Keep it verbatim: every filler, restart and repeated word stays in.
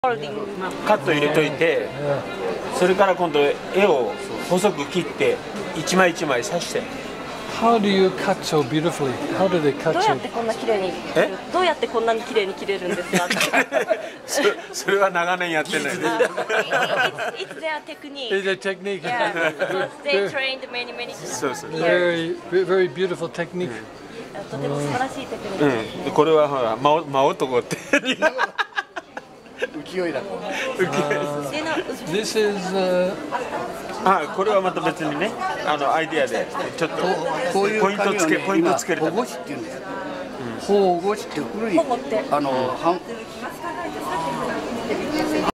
カット入れといて、それから今度絵を細く切って一枚一枚刺して。 How do you cut so beautifully? How do they cut どうや so? ってこんな綺麗に切れるどうやってこんなに綺麗に切れるんですか？ そ, それは長年やってないです。 It's their technique. It's a technique. Yeah, because they trained many many そうそう。 Very, very beautiful technique. とても素晴らしいテクニック。 うん。でこれはほら真真男って。 浮世絵だ。 This is uh, あ、これはまた別にね、あのアイディアでちょっとこういうポイントつけポイントつけるため。 保護紙って言うんですよ。保護紙って古い保護ってあのはん